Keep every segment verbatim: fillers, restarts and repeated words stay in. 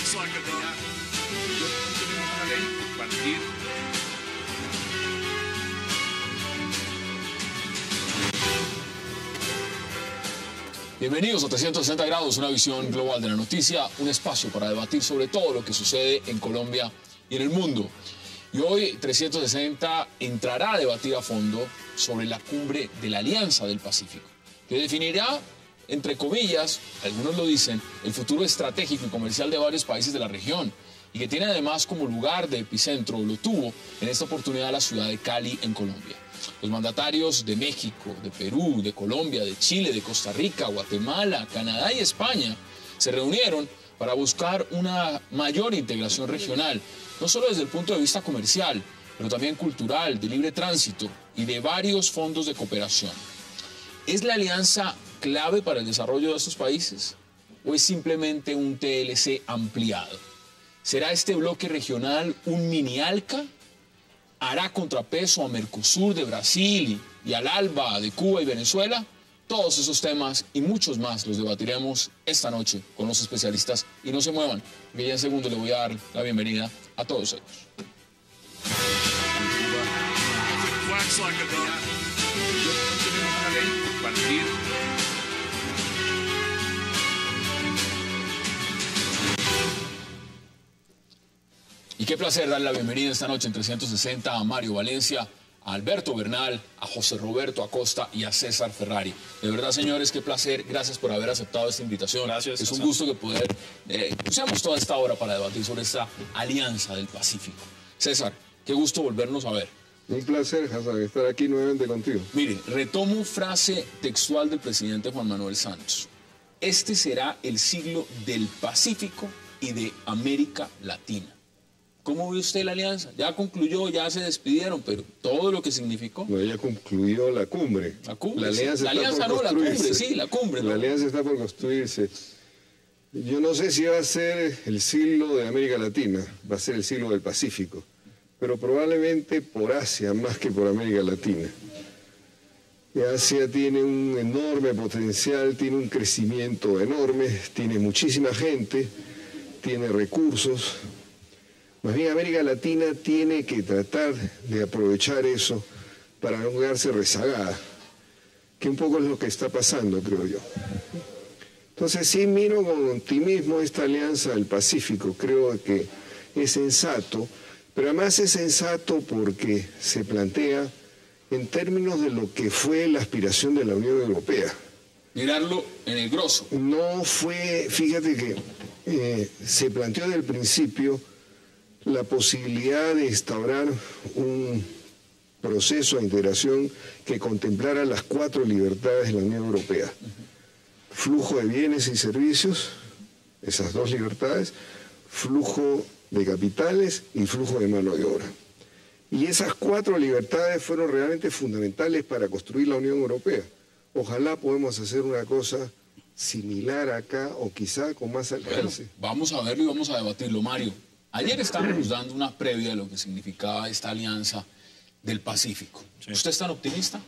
Bienvenidos a trescientos sesenta grados, una visión global de la noticia, un espacio para debatir sobre todo lo que sucede en Colombia y en el mundo. Y hoy trescientos sesenta entrará a debatir a fondo sobre la cumbre de la Alianza del Pacífico, que definirá, entre comillas, algunos lo dicen, el futuro estratégico y comercial de varios países de la región, y que tiene además como lugar de epicentro, o lo tuvo en esta oportunidad, la ciudad de Cali, en Colombia. Los mandatarios de México, de Perú, de Colombia, de Chile, de Costa Rica, Guatemala, Canadá y España se reunieron para buscar una mayor integración regional, no solo desde el punto de vista comercial, pero también cultural, de libre tránsito y de varios fondos de cooperación. ¿Es la alianza clave para el desarrollo de estos países o es simplemente un T L C ampliado? ¿Será este bloque regional un mini ALCA? ¿Hará contrapeso a Mercosur de Brasil y al ALBA de Cuba y Venezuela? Todos esos temas y muchos más los debatiremos esta noche con los especialistas. Y no se muevan, que ya en segundo le voy a dar la bienvenida a todos ellos. Y qué placer darle la bienvenida esta noche en trescientos sesenta a Mario Valencia, a Alberto Bernal, a José Roberto Acosta y a César Ferrari. De verdad, señores, qué placer. Gracias por haber aceptado esta invitación. Gracias. Es un gusto que poder eh, usemos toda esta hora para debatir sobre esta alianza del Pacífico. César, qué gusto volvernos a ver. Un placer, Hassan, estar aquí nuevamente contigo. Mire, retomo frase textual del presidente Juan Manuel Santos. Este será el siglo del Pacífico y de América Latina. ¿Cómo ve usted la alianza? Ya concluyó, ya se despidieron, pero todo lo que significó. No, ya concluyó la cumbre. La cumbre, la alianza, sí. La alianza no, la cumbre, sí, la cumbre. La ¿no? alianza está por construirse. Yo no sé si va a ser el siglo de América Latina, va a ser el siglo del Pacífico, pero probablemente por Asia más que por América Latina. Y Asia tiene un enorme potencial, tiene un crecimiento enorme, tiene muchísima gente, tiene recursos. Más bien América Latina tiene que tratar de aprovechar eso para no quedarse rezagada, que un poco es lo que está pasando, creo yo. Entonces sí miro con optimismo esta alianza del Pacífico, creo que es sensato, pero además es sensato porque se plantea en términos de lo que fue la aspiración de la Unión Europea. Mirarlo en el grosso. No fue, fíjate que eh, se planteó desde el principio la posibilidad de instaurar un proceso de integración que contemplara las cuatro libertades de la Unión Europea. Flujo de bienes y servicios, esas dos libertades, flujo de capitales y flujo de mano de obra. Y esas cuatro libertades fueron realmente fundamentales para construir la Unión Europea. Ojalá podamos hacer una cosa similar acá o quizá con más alcance. Bueno, vamos a verlo y vamos a debatirlo, Mario. Ayer estábamos dando una previa de lo que significaba esta alianza del Pacífico. Sí. ¿Usted es tan optimista?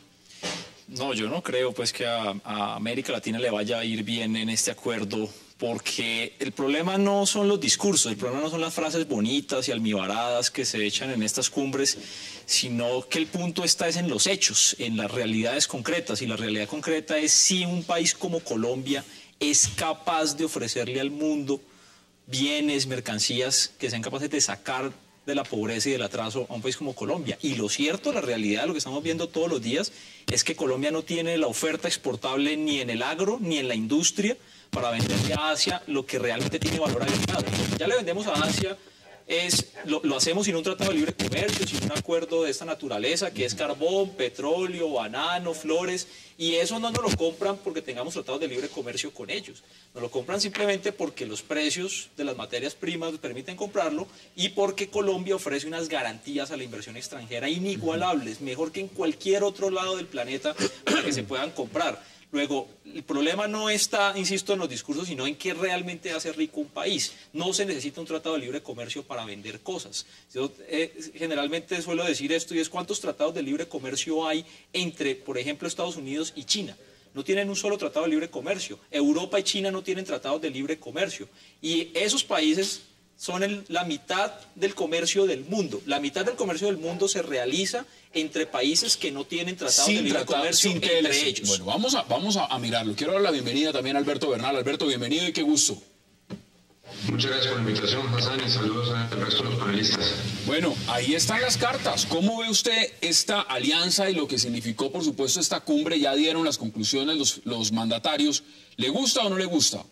No, yo no creo pues que a, a América Latina le vaya a ir bien en este acuerdo, porque el problema no son los discursos, el problema no son las frases bonitas y almibaradas que se echan en estas cumbres, sino que el punto está es en los hechos, en las realidades concretas, y la realidad concreta es si un país como Colombia es capaz de ofrecerle al mundo bienes, mercancías que sean capaces de sacar de la pobreza y del atraso a un país como Colombia. Y lo cierto, la realidad, lo que estamos viendo todos los días, es que Colombia no tiene la oferta exportable ni en el agro, ni en la industria, para venderle a Asia lo que realmente tiene valor agregado. Ya le vendemos a Asia, es, lo, lo hacemos sin un tratado de libre comercio, sin un acuerdo de esta naturaleza, que es carbón, petróleo, banano, flores, y eso no nos lo compran porque tengamos tratados de libre comercio con ellos. Nos lo compran simplemente porque los precios de las materias primas permiten comprarlo y porque Colombia ofrece unas garantías a la inversión extranjera inigualables, mejor que en cualquier otro lado del planeta para que se puedan comprar. Luego, el problema no está, insisto, en los discursos, sino en qué realmente hace rico un país. No se necesita un tratado de libre comercio para vender cosas. Yo eh, generalmente suelo decir esto, y es cuántos tratados de libre comercio hay entre, por ejemplo, Estados Unidos y China. No tienen un solo tratado de libre comercio. Europa y China no tienen tratados de libre comercio. Y esos países son el, la mitad del comercio del mundo. La mitad del comercio del mundo se realiza entre países que no tienen tratados de libre comercio sin entre T L C. ellos. Bueno, vamos a, vamos a, a mirarlo. Quiero dar la bienvenida también a Alberto Bernal. Alberto, bienvenido y qué gusto. Muchas gracias por la invitación, Hassan, y saludos al resto de los panelistas. Bueno, ahí están las cartas. ¿Cómo ve usted esta alianza y lo que significó, por supuesto, esta cumbre? Ya dieron las conclusiones los, los mandatarios. ¿Le gusta o no le gusta?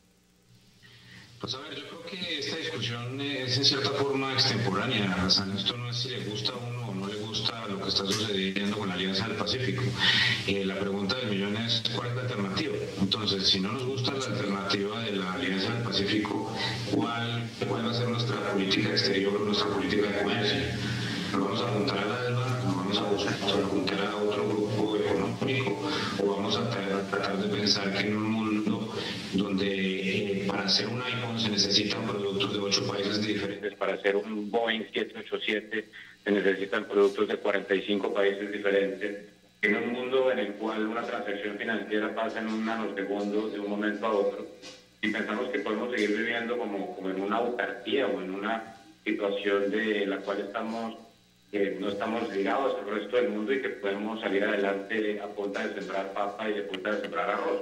Pues a ver, yo creo que esta discusión es en cierta forma extemporánea, Hassan. Esto no es si le gusta a uno o no le gusta lo que está sucediendo con la Alianza del Pacífico. Eh, la pregunta del millón es ¿cuál es la alternativa? Entonces, si no nos gusta la alternativa de la Alianza del Pacífico, ¿cuál, cuál va a ser nuestra política exterior, nuestra política de comercio? ¿Nos vamos a juntar al alma? ¿Nos vamos a, buscar, a juntar a otro grupo económico? ¿O vamos a tratar, tratar de pensar que en un mundo donde eh, para hacer un iPhone se necesitan productos de ocho países diferentes, para hacer un Boeing siete ochenta y siete se necesitan productos de cuarenta y cinco países diferentes, en un mundo en el cual una transacción financiera pasa en un nanosegundo de un momento a otro, y pensamos que podemos seguir viviendo como, como en una autarquía o en una situación de la cual estamos que no estamos ligados al resto del mundo y que podemos salir adelante a punta de sembrar papa y a punta de sembrar arroz.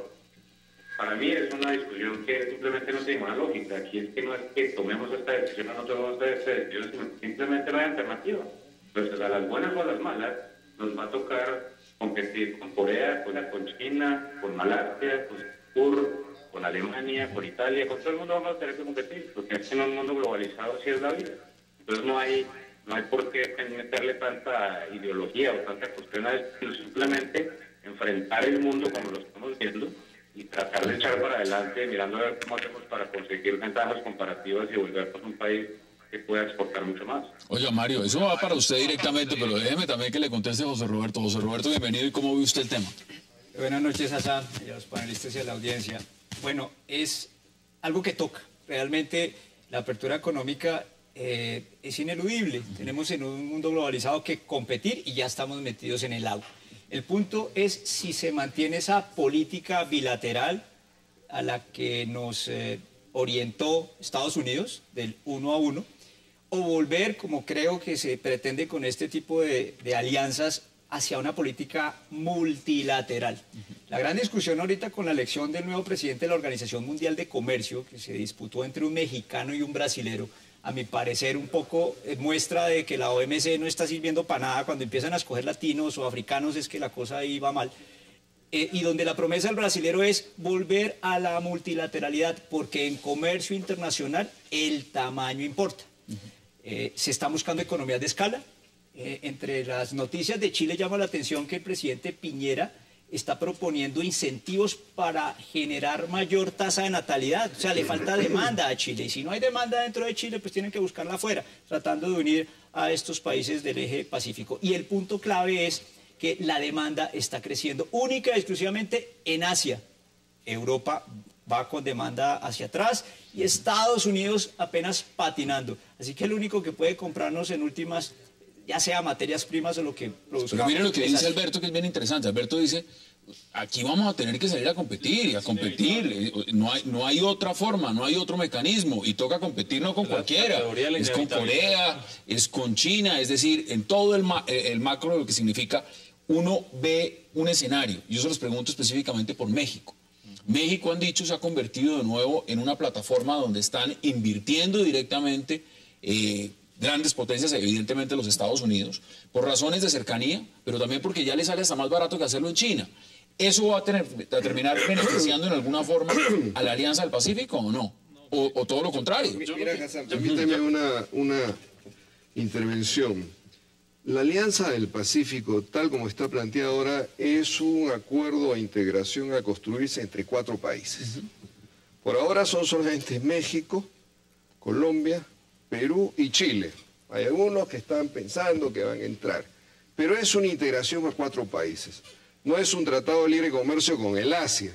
Para mí es una discusión que simplemente no tiene ninguna lógica. Aquí es que no es que tomemos esta decisión o no tomemos esta decisión, sino simplemente no hay alternativa. Pues a las buenas o a las malas nos va a tocar competir con Corea, con, con China, con Malasia, con Singapur, con Alemania, con Italia, con todo el mundo vamos a tener que competir, porque es que en un mundo globalizado así es la vida. Entonces no hay, no hay por qué meterle tanta ideología o tanta cuestión a esto, sino simplemente enfrentar el mundo como lo estamos viendo y tratar de echar para adelante mirando a ver cómo hacemos para conseguir ventajas comparativas y volvernos un país que pueda exportar mucho más. Oye, Mario, eso va para usted directamente, pero déjeme también que le conteste a José Roberto. José Roberto, bienvenido. ¿Y cómo ve usted el tema? Buenas noches, Hassan, y a los panelistas y a la audiencia. Bueno, es algo que toca. Realmente la apertura económica eh, es ineludible. Tenemos en un mundo globalizado que competir y ya estamos metidos en el agua. El punto es si se mantiene esa política bilateral a la que nos eh, orientó Estados Unidos, del uno a uno, o volver, como creo que se pretende con este tipo de, de alianzas, hacia una política multilateral. Uh-huh. La gran discusión ahorita con la elección del nuevo presidente de la Organización Mundial de Comercio, que se disputó entre un mexicano y un brasilero, a mi parecer un poco eh, muestra de que la O M C no está sirviendo para nada. Cuando empiezan a escoger latinos o africanos es que la cosa ahí va mal. Eh, y donde la promesa del brasilero es volver a la multilateralidad, porque en comercio internacional el tamaño importa. Uh-huh. eh, se están buscando economías de escala. Eh, entre las noticias de Chile llama la atención que el presidente Piñera está proponiendo incentivos para generar mayor tasa de natalidad. O sea, le falta demanda a Chile. Y si no hay demanda dentro de Chile, pues tienen que buscarla afuera, tratando de unir a estos países del eje pacífico. Y el punto clave es que la demanda está creciendo única y exclusivamente en Asia. Europa va con demanda hacia atrás y Estados Unidos apenas patinando. Así que el único que puede comprarnos en últimas, ya sea materias primas o lo que produzcamos. Pero mire lo que dice Alberto, que es bien interesante. Alberto dice, aquí vamos a tener que salir a competir y a competir. No hay, no hay otra forma, no hay otro mecanismo. Y toca competir no con cualquiera. Es con Corea, es con China. Es decir, en todo el, ma el macro, lo que significa, uno ve un escenario. Yo se los pregunto específicamente por México. México, han dicho, se ha convertido de nuevo en una plataforma donde están invirtiendo directamente eh, grandes potencias, evidentemente los Estados Unidos, por razones de cercanía, pero también porque ya les sale hasta más barato que hacerlo en China. ¿Eso va a, tener, a terminar beneficiando en alguna forma a la Alianza del Pacífico o no? ¿O, o todo lo contrario? Mira, Hassan, permíteme una, una intervención. La Alianza del Pacífico, tal como está planteada ahora, es un acuerdo de integración a construirse entre cuatro países. Uh-huh. Por ahora son solamente México, Colombia, Perú y Chile. Hay algunos que están pensando que van a entrar. Pero es una integración a cuatro países. No es un tratado de libre comercio con el Asia.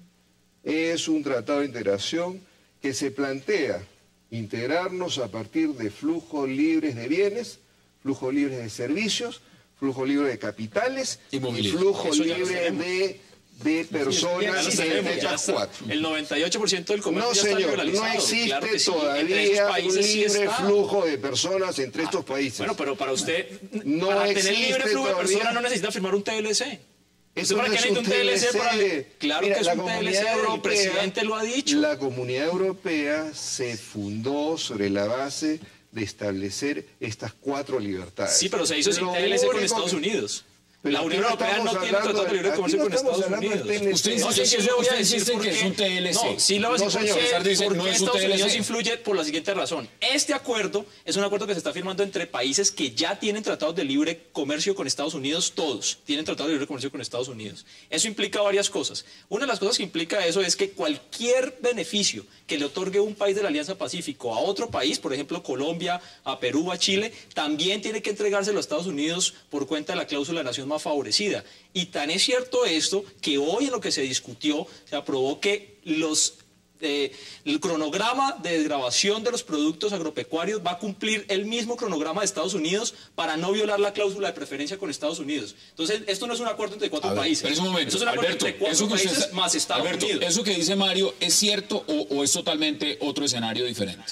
Es un tratado de integración que se plantea integrarnos a partir de flujos libres de bienes, flujos libres de servicios, flujos libres de capitales y, y flujos libres de de personas Sí, entre ya estas está. cuatro. El noventa y ocho por ciento del comercio No, ya está señor, liberalizado. no existe Claro que sí. Entre todavía esos un países sí libre está. flujo de personas entre estos Ah, países. Bueno, pero para usted, No para tener existe libre flujo de todavía. personas no necesita firmar un T L C. Eso ¿Para no qué es necesita un un T L C? T L C. Para... Claro Mira, que es la un T L C, Comunidad el Europea- presidente lo ha dicho. La Comunidad Europea se fundó sobre la base de establecer estas cuatro libertades. Sí, pero se hizo sin Lo T L C con único Estados que- Unidos. Pero La aquí Unión no Europea no estamos tiene hablando tratado de libre aquí comercio no con estamos Estados hablando del Unidos. T L C. Usted No, insiste sí, que sí, es- le voy a usted decir insiste por que qué. es un T L C. No, sí lo voy a decir No, por señor. qué, César dice, por no qué es un Estados T L C. Unidos influye por la siguiente razón. Este acuerdo es un acuerdo que se está firmando entre países que ya tienen tratados de libre comercio con Estados Unidos, todos tienen tratados de libre comercio con Estados Unidos. Eso implica varias cosas. Una de las cosas que implica eso es que cualquier beneficio que le otorgue un país de la Alianza Pacífico a otro país, por ejemplo Colombia, a Perú, a Chile, también tiene que entregárselo a Estados Unidos por cuenta de la cláusula de nación más favorecida. Y tan es cierto esto que hoy en lo que se discutió se aprobó que los eh, el cronograma de desgravación de los productos agropecuarios va a cumplir el mismo cronograma de Estados Unidos para no violar la cláusula de preferencia con Estados Unidos. Entonces, esto no es un acuerdo entre cuatro A ver, países. pero es un momento, Esto es un acuerdo Alberto, entre cuatro eso que usted países está- más Estados Alberto, Unidos. ¿eso que dice Mario es cierto o, o es totalmente otro escenario diferente?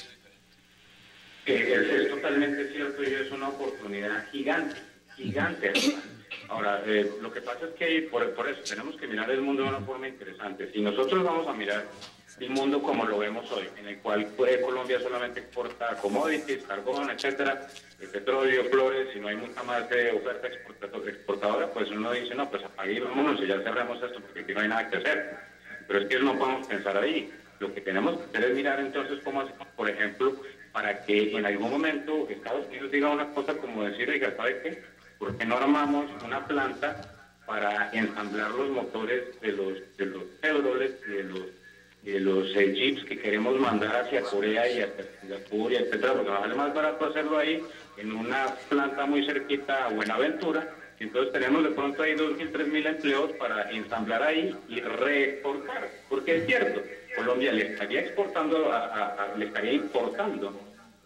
Eh, es, es totalmente cierto y es una oportunidad gigante, gigante. además. Ahora, eh, lo que pasa es que por, por eso tenemos que mirar el mundo de una forma interesante. Si nosotros vamos a mirar el mundo como lo vemos hoy, en el cual pues, Colombia solamente exporta commodities, carbón, etcétera, el petróleo, flores, si no hay mucha más de oferta exportadora, exportadora, pues uno dice, no, pues apague y vámonos y ya cerramos esto porque aquí no hay nada que hacer. Pero es que no podemos pensar ahí. Lo que tenemos que hacer es mirar entonces cómo hacemos, por ejemplo, para que en algún momento Estados Unidos diga una cosa como decir, oiga, ¿sabe qué? ¿Por qué no armamos una planta para ensamblar los motores de los de los Chevrolet y de los, de los eh, Jeeps que queremos mandar hacia Corea y hacia Singapur y etcétera? Porque nos sale más barato hacerlo ahí en una planta muy cerquita a Buenaventura. Entonces tenemos de pronto ahí dos mil, tres mil empleos para ensamblar ahí y reexportar. Porque es cierto, Colombia le estaría exportando, a, a, a, le estaría importando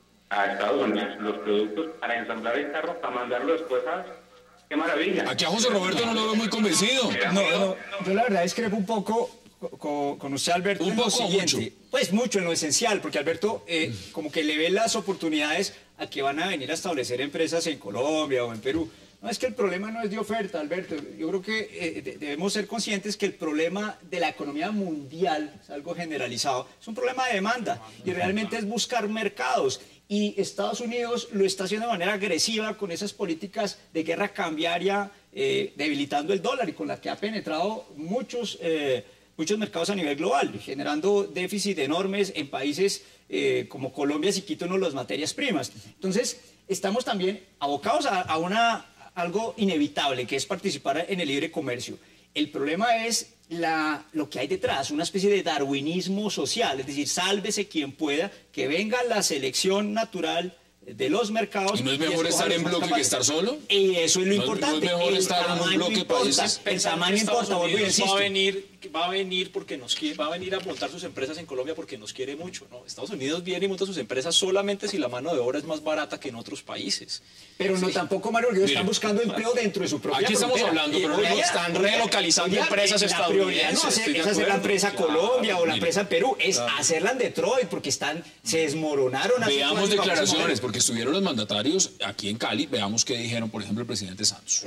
a Estados Unidos los productos para ensamblar el carro, para mandarlo después a... ¡Qué maravilla! Aquí a José Roberto no lo veo muy convencido. No, no, yo la verdad discrepo un poco con, con usted, Alberto, ¿Un en lo poco o siguiente. mucho? Pues mucho, en lo esencial, porque Alberto eh, como que le ve las oportunidades a que van a venir a establecer empresas en Colombia o en Perú. No, es que el problema no es de oferta, Alberto. Yo creo que eh, de- debemos ser conscientes que el problema de la economía mundial, es algo generalizado, es un problema de demanda y realmente es buscar mercados. Y Estados Unidos lo está haciendo de manera agresiva con esas políticas de guerra cambiaria, eh, debilitando el dólar y con la que ha penetrado muchos, eh, muchos mercados a nivel global, generando déficit enormes en países eh, como Colombia si quito las materias primas. Entonces, estamos también abocados a, a una, algo inevitable, que es participar en el libre comercio. El problema es la, lo que hay detrás, una especie de darwinismo social, es decir, sálvese quien pueda, que venga la selección natural de los mercados. ¿Y no es mejor escoja estar los en más bloque que capaces. estar solo? Y eso es lo ¿No- no es importante. mejor el estar en un tamaño bloque de importa, países? el Pensar que tamaño Estados importa, vuelvo y Unidos insisto. va a venir, va a venir porque nos quiere, va a venir a montar sus empresas en Colombia porque nos quiere mucho. No, Estados Unidos viene y monta sus empresas solamente si la mano de obra es más barata que en otros países. Pero no tampoco, Mario, porque Mire, están buscando empleo dentro de su propia aquí estamos frontera. hablando, Y pero oye, no están oye, relocalizando oye, empresas la prioridad estadounidenses, no estoy hacer- de es hacer la acuerdo. empresa Claro, Colombia o la mire. empresa en Perú, es hacerla en Detroit porque están, se desmoronaron. hace Veamos cuatro y vamos a declaraciones, mover. porque estuvieron los mandatarios aquí en Cali. Veamos qué dijeron, por ejemplo, el presidente Santos.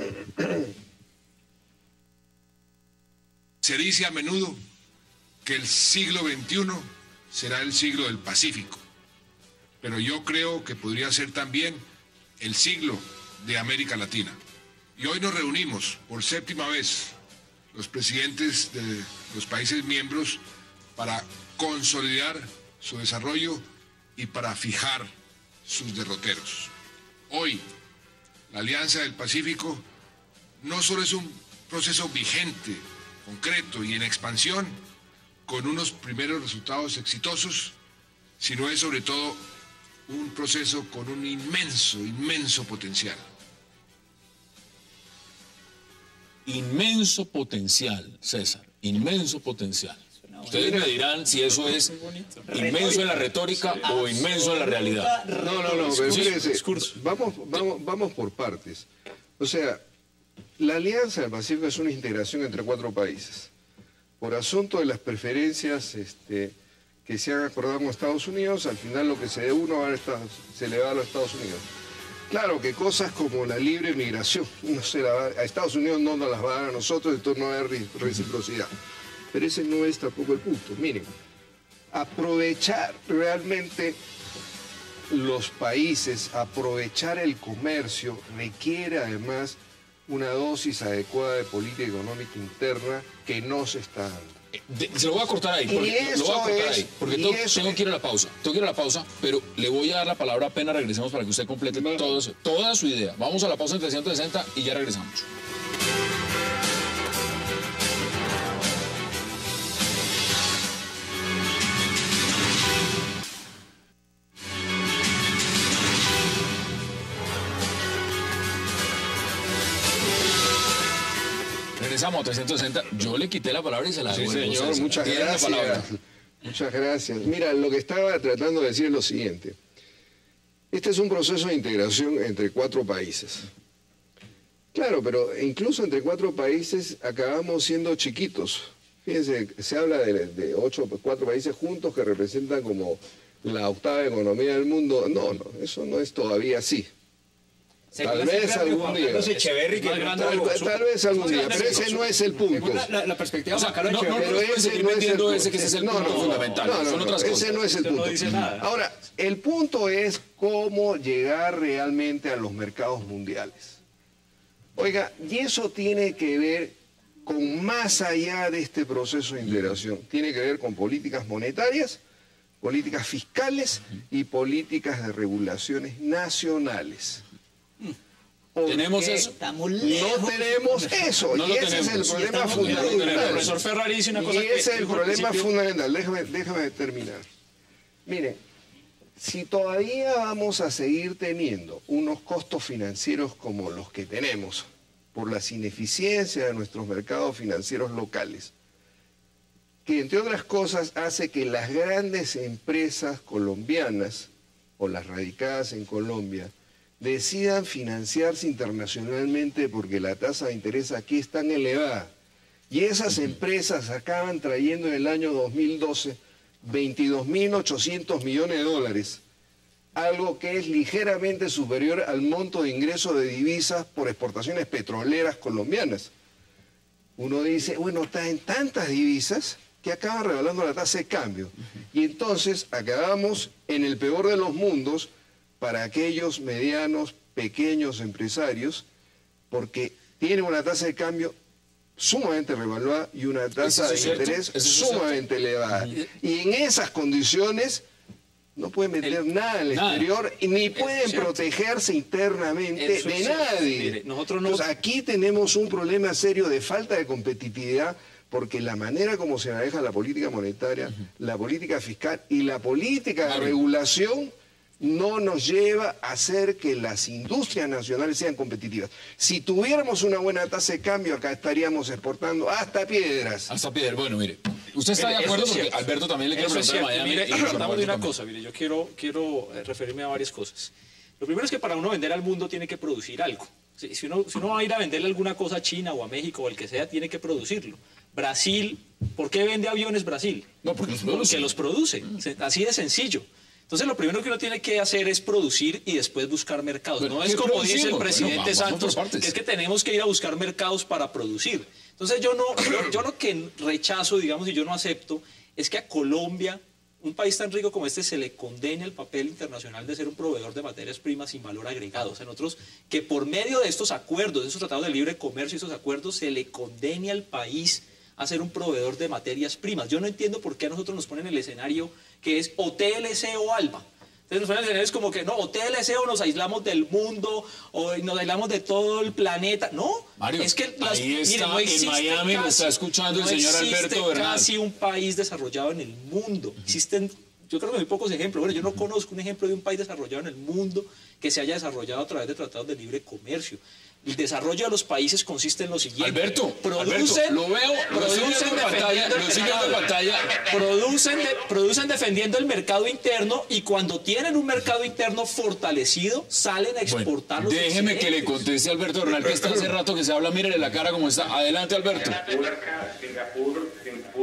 Se dice a menudo que el siglo veintiuno será el siglo del Pacífico, pero yo creo que podría ser también el siglo de América Latina. Y hoy nos reunimos por séptima vez los presidentes de los países miembros para consolidar su desarrollo y para fijar sus derroteros. Hoy, la Alianza del Pacífico no solo es un proceso vigente, concreto y en expansión, con unos primeros resultados exitosos, sino es sobre todo un proceso con un inmenso, inmenso potencial. Inmenso potencial, César, inmenso potencial. Ustedes me dirán si eso es inmenso en la retórica o inmenso en la realidad. No, no, no, pero Sí, fíjese, discurso. vamos, vamos, vamos por partes. O sea, la Alianza del Pacífico es una integración entre cuatro países. por asunto de las preferencias este, que se han acordado con Estados Unidos, al final lo que se dé uno va a Estados, se le va a los Estados Unidos. Claro que cosas como la libre migración, no se la va, a Estados Unidos no nos las va a dar a nosotros, entonces no va a haber reciprocidad. Pero ese no es tampoco el punto. Miren, aprovechar realmente los países, aprovechar el comercio, requiere además una dosis adecuada de política económica interna que no se está dando. De, se lo voy a cortar ahí, porque, lo voy a cortar es, ahí, porque tengo, tengo que ir a la pausa, tengo que ir a la pausa, pero le voy a dar la palabra apenas regresemos para que usted complete bueno. todo eso, toda su idea. Vamos a la pausa en trescientos sesenta y ya regresamos. Regresamos a trescientos sesenta. Yo le quité la palabra y se la sí, devuelvo. Señor, muchas gracias. Muchas gracias. Mira, lo que estaba tratando de decir es lo siguiente. Este es un proceso de integración entre cuatro países. Claro, pero incluso entre cuatro países acabamos siendo chiquitos. Fíjense, se habla de, de ocho, cuatro países juntos que representan como la octava economía del mundo. No, no, eso no es todavía así. Tal vez algún día. Tal, tal vez algún día, pero ese no es el punto. La, la perspectiva o sea, no, no, pero no, ese no es el punto. Ese que ese es el punto no, no, fundamental. No, no, Son no, otras ese cosas. no es el punto. No dice nada. Ahora, el punto es cómo llegar realmente a los mercados mundiales. Oiga, y eso tiene que ver con más allá de este proceso de integración. Tiene que ver con políticas monetarias, políticas fiscales y políticas de regulaciones nacionales. Porque ¿Tenemos eso? Estamos lejos. No tenemos eso. No y ese tenemos. es el problema Y fundamental. El profesor Ferrari dice una cosa y ese es el problema principio... fundamental. Déjame, déjame terminar. Mire, si todavía vamos a seguir teniendo unos costos financieros como los que tenemos, por las ineficiencias de nuestros mercados financieros locales, que entre otras cosas hace que las grandes empresas colombianas o las radicadas en Colombia decidan financiarse internacionalmente porque la tasa de interés aquí es tan elevada. Y esas empresas acaban trayendo en el año dos mil doce veintidós mil ochocientos millones de dólares, algo que es ligeramente superior al monto de ingreso de divisas por exportaciones petroleras colombianas. Uno dice, bueno, está en tantas divisas que acaban revalando la tasa de cambio. Y entonces acabamos en el peor de los mundos para aquellos medianos, pequeños empresarios, porque tienen una tasa de cambio sumamente revaluada y una tasa de interés sumamente elevada. Y en esas condiciones no pueden meter nada al exterior y ni pueden protegerse internamente de nadie. Nosotros no... Entonces, aquí tenemos un problema serio de falta de competitividad, porque la manera como se maneja la política monetaria, uh-huh. la política fiscal y la política de regulación no nos lleva a hacer que las industrias nacionales sean competitivas. Si tuviéramos una buena tasa de cambio, acá estaríamos exportando hasta piedras. Hasta piedras. Bueno, mire, ¿usted está mire, de acuerdo? Porque Alberto también le quiere preguntar a Miami. Mire, y partamos de una cosa, mire, yo quiero, quiero referirme a varias cosas. Lo primero es que para uno vender al mundo tiene que producir algo. Si, si, uno, si uno va a ir a venderle alguna cosa a China o a México o el que sea, tiene que producirlo. Brasil, ¿por qué vende aviones Brasil? No, porque los produce. Porque los produce, así de sencillo. Entonces lo primero que uno tiene que hacer es producir y después buscar mercados. Pero no es como producimos? dice el presidente Bueno, Santos, que es que tenemos que ir a buscar mercados para producir. Entonces yo, no, yo, yo lo que rechazo, digamos, y yo no acepto, es que a Colombia, un país tan rico como este, se le condene el papel internacional de ser un proveedor de materias primas sin valor agregado. O sea, nosotros, que por medio de estos acuerdos, de estos tratados de libre comercio y estos acuerdos, se le condene al país a ser un proveedor de materias primas. Yo no entiendo por qué a nosotros nos ponen el escenario que es o T L C o ALBA. Entonces nos ponen el escenario es como que no, o T L C o nos aislamos del mundo, o nos aislamos de todo el planeta. No, Mario, es que las, ahí está, mire, no existe en Miami casi, lo está escuchando el no señor Alberto existe Bernal. casi un país desarrollado en el mundo. Existen, yo creo que muy pocos ejemplos. Bueno, yo no conozco un ejemplo de un país desarrollado en el mundo que se haya desarrollado a través de tratados de libre comercio. El desarrollo de los países consiste en lo siguiente. Alberto, producen, Alberto, lo veo, producen lo pantalla, lo sigo en pantalla. Producen, de, producen defendiendo el mercado interno y cuando tienen un mercado interno fortalecido, salen a exportar bueno, los déjeme excedentes. que le conteste a Alberto Bernal, que está hace rato que se habla, mírele la cara como está. Adelante, Alberto. Singapur, Singapur, Singapur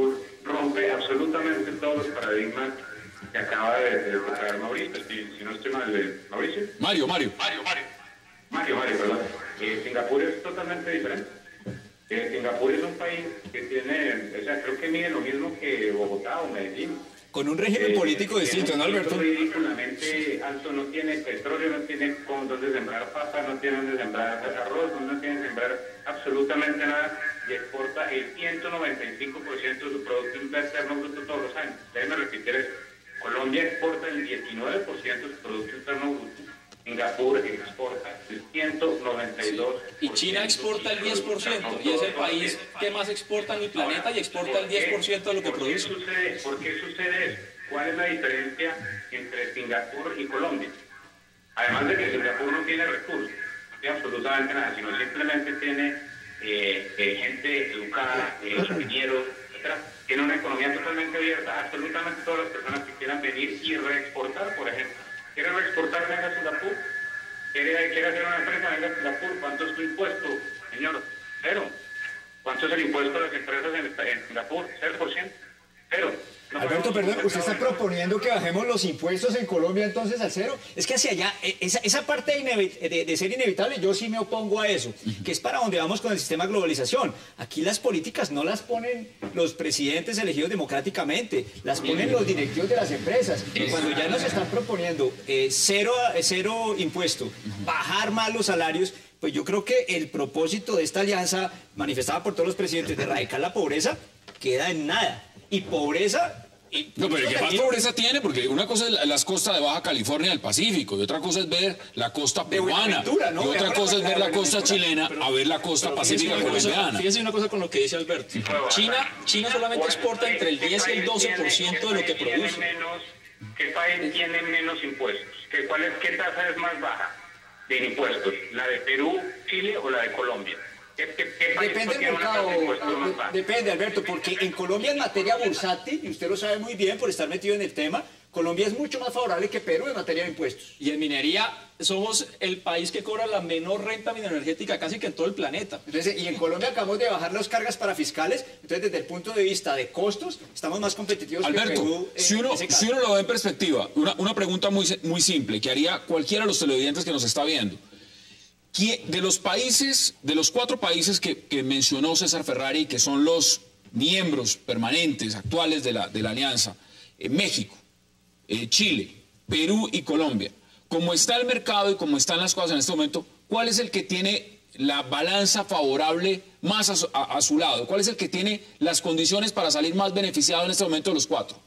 todos los paradigmas que acaba de, de tocar Mauricio, si, si no estoy mal, de Mauricio. Mario, Mario. Mario, Mario. Mario, Mario, perdón. Eh, Singapur es totalmente diferente. Eh, Singapur es un país que tiene, o sea, creo que mide lo mismo que Bogotá o Medellín. Con un régimen Eh, político distinto, ¿no, Alberto? Ridículamente alto, no tiene petróleo, no tiene con dónde sembrar papa, no tiene dónde sembrar arroz, no tiene que sembrar absolutamente nada y exporta el ciento noventa y cinco por ciento de su Producto Interno Bruto todos los años. Déjenme repetir eso. Colombia exporta el diecinueve por ciento de su Producto Interno Bruto. Singapur exporta el ciento noventa y dos por ciento. Sí. Y China exporta el diez por ciento, y es el país que más exporta en el planeta y exporta el diez por ciento de lo que ¿Por produce. qué sucede, ¿Por qué sucede eso? ¿Cuál es la diferencia entre Singapur y Colombia? Además de que Singapur no tiene recursos, no tiene absolutamente nada, sino simplemente tiene eh, eh, gente educada, eh, ingenieros, etcétera. Tiene una economía totalmente abierta, absolutamente todas las personas que quieran venir y reexportar, por ejemplo. ¿Quiere reexportar? Venga a Singapur. ¿Quiere, quiere hacer una empresa? Venga a Singapur. ¿Cuánto es tu impuesto, señor? Cero. ¿Cuánto es el impuesto de las empresas en, en Singapur? Cero por ciento. Cero. No Alberto, podemos perdón, ¿usted está hacer nada. proponiendo que bajemos los impuestos en Colombia entonces al cero? Es que hacia allá, eh, esa, esa parte de, inevi- de, de ser inevitable, yo sí me opongo a eso, que es para donde vamos con el sistema de globalización. Aquí las políticas no las ponen los presidentes elegidos democráticamente, las ponen los directivos de las empresas. Y cuando ya nos están proponiendo eh, cero, eh, cero impuesto, bajar más los salarios, pues yo creo que el propósito de esta alianza, manifestada por todos los presidentes, de erradicar la pobreza, queda en nada. Y pobreza... Y No, pero el que más pobreza tiene, porque una cosa es la- las costas de Baja California del Pacífico, y otra cosa es ver la costa De peruana, Buenaventura, ¿no? y otra Veamos cosa es la- ver la la costa Buenaventura. chilena a ver la costa Pero fíjese pacífica una cosa- colombiana. Fíjese una cosa con lo que dice Alberto. China, China solamente exporta entre el diez y el doce por ciento de lo que ¿Qué país tiene produce. menos- ¿Qué país tiene menos impuestos? ¿Qué, cuál es, ¿Qué tasa es más baja de impuestos? ¿La de Perú, Chile o la de Colombia? ¿Qué, qué, qué país Depende del tiene una tasa mercado, de impuestos más de- baja? depende, Alberto, porque en Colombia en materia bursátil, y usted lo sabe muy bien por estar metido en el tema, Colombia es mucho más favorable que Perú en materia de impuestos. Y en minería somos el país que cobra la menor renta mineroenergética casi que en todo el planeta. Entonces, y en Colombia acabamos de bajar las cargas para fiscales, entonces desde el punto de vista de costos, estamos más competitivos que Alberto, Perú. en si uno, ese caso. si uno lo ve en perspectiva, una, una pregunta muy, se- muy simple que haría cualquiera de los televidentes que nos está viendo. ¿Quién- De los países, de los cuatro países que, que mencionó César Ferrari, que son los miembros permanentes, actuales de la, de la alianza, eh, México, eh, Chile, Perú y Colombia, como está el mercado y como están las cosas en este momento, ¿cuál es el que tiene la balanza favorable más a su, a- a su lado? ¿Cuál es el que tiene las condiciones para salir más beneficiado en este momento de los cuatro?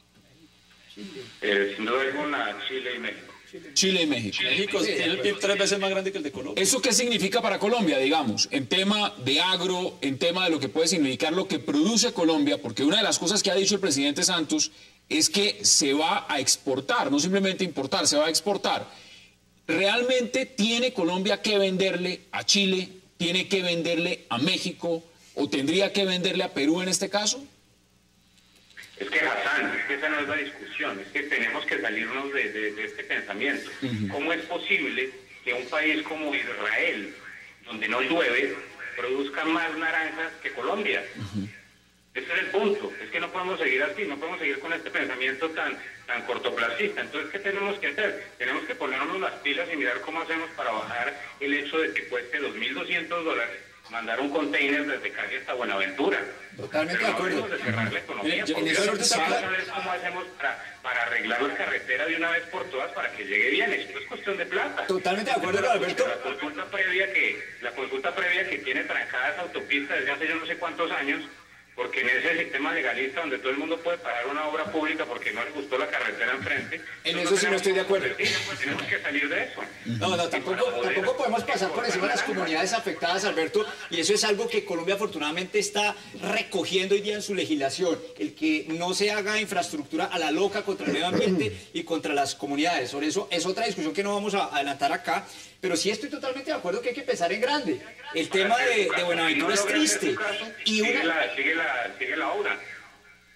Eh, sin duda alguna, Chile y México. Chile y México. México tiene el P I B tres veces más grande que el de Colombia. ¿Eso qué significa para Colombia, digamos, en tema de agro, en tema de lo que puede significar lo que produce Colombia? Porque una de las cosas que ha dicho el presidente Santos es que se va a exportar, no simplemente importar, se va a exportar. ¿Realmente tiene Colombia que venderle a Chile, tiene que venderle a México o tendría que venderle a Perú en este caso? Es que, Hassan, es que esa no es la discusión, es que tenemos que salirnos de, de- de este pensamiento. ¿Cómo es posible que un país como Israel, donde no llueve, produzca más naranjas que Colombia? Ese es el punto, es que no podemos seguir así, no podemos seguir con este pensamiento tan, tan cortoplacista. Entonces, ¿qué tenemos que hacer? Tenemos que ponernos las pilas y mirar cómo hacemos para bajar el hecho de que cueste dos mil doscientos dólares mandar un container desde Cali hasta Buenaventura. Totalmente Pero de acuerdo. no hablemos de cerrar la economía, Mire, yo- porque en eso vamos ahorita a está- ver cómo hacemos para, para arreglar la carretera de una vez por todas para que llegue bien. Esto es cuestión de plata. Totalmente de acuerdo, La- Alberto. La consulta previa que, la consulta previa que tiene trancadas autopistas desde hace yo no sé cuántos años, porque en ese sistema legalista donde todo el mundo puede pagar una obra pública porque no le gustó la carretera enfrente. En nosotros eso sí no estoy de acuerdo. tenemos- pues, Tenemos que salir de eso. No, no, tampoco, tampoco podemos pasar por encima de las comunidades afectadas, Alberto, y eso es algo que Colombia afortunadamente está recogiendo hoy día en su legislación, el que no se haga infraestructura a la loca contra el medio ambiente y contra las comunidades. Sobre eso es otra discusión que no vamos a adelantar acá, pero sí estoy totalmente de acuerdo que hay que pensar en grande. El tema de, de Buenaventura es triste. Y Sigue una, la, sigue la, sigue la obra.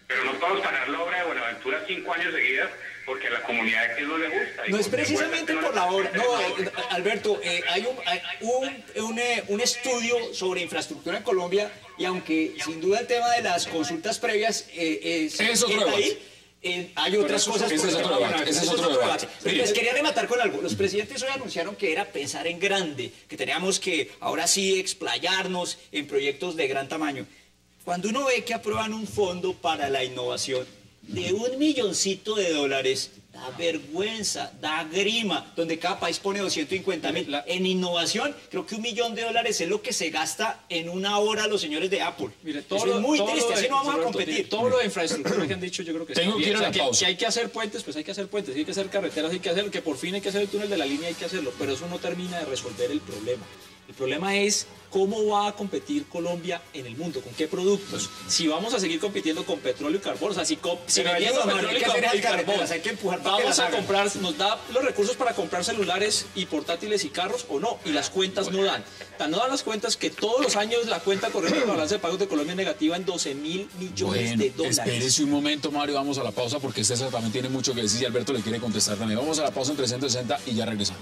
pero no podemos parar la obra de Buenaventura cinco años seguidas porque a la comunidad aquí no le gusta. No es precisamente por la obra, no, eh, Alberto, eh, hay, un, hay un, un, eh, un estudio sobre infraestructura en Colombia y aunque sin duda el tema de las consultas previas eh, es, es otro está debate. ahí, eh, hay otras eso, cosas. Ese es otro debate. Ese es otro debate. Les quería rematar con algo. Los presidentes hoy anunciaron que era pensar en grande, que teníamos que ahora sí explayarnos en proyectos de gran tamaño. Cuando uno ve que aprueban un fondo para la innovación de un milloncito de dólares, da vergüenza, da grima, donde cada país pone doscientos cincuenta mil. En innovación, creo que un millón de dólares es lo que se gasta en una hora los señores de Apple. Mire, todo Eso lo, es muy todo triste, lo de, así no vamos Roberto, a competir. Todo lo de infraestructura que han dicho, yo creo que Tengo está que ir bien. a la O sea, pausa. que, que hay que hacer puentes, pues hay que hacer puentes, hay que hacer carreteras, hay que hacer, que por fin hay que hacer el túnel de la línea, hay que hacerlo, pero eso no termina de resolver el problema. El problema es cómo va a competir Colombia en el mundo, con qué productos. Si vamos a seguir compitiendo con petróleo y carbón, o sea, si, co si Pero vendiendo ayuda, petróleo hay y que hacer carbón, y esas carbón, carreteras, hay que empujar para que vamos las a hagan. comprar, nos da los recursos para comprar celulares y portátiles y carros o no, y las cuentas no dan. Tan no dan las cuentas que todos los años la cuenta corriente de balance de pagos de Colombia es negativa en doce mil millones Bueno, de dólares. espérese un momento, Mario, vamos a la pausa porque César también tiene mucho que decir y Alberto le quiere contestar también. Vamos a la pausa en trescientos sesenta y ya regresamos.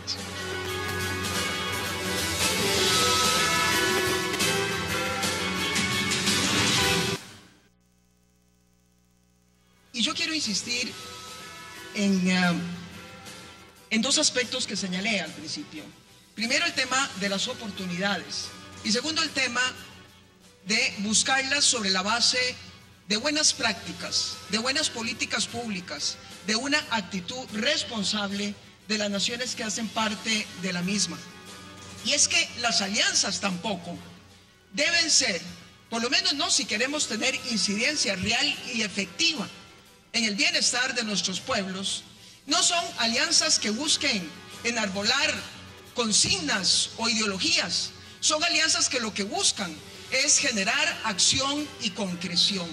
Y yo quiero insistir en, uh, en dos aspectos que señalé al principio. Primero, el tema de las oportunidades. Y segundo, el tema de buscarlas sobre la base de buenas prácticas, de buenas políticas públicas, de una actitud responsable de las naciones que hacen parte de la misma. Y es que las alianzas tampoco deben ser, por lo menos no si queremos tener incidencia real y efectiva en el bienestar de nuestros pueblos, no son alianzas que busquen enarbolar consignas o ideologías, son alianzas que lo que buscan es generar acción y concreción.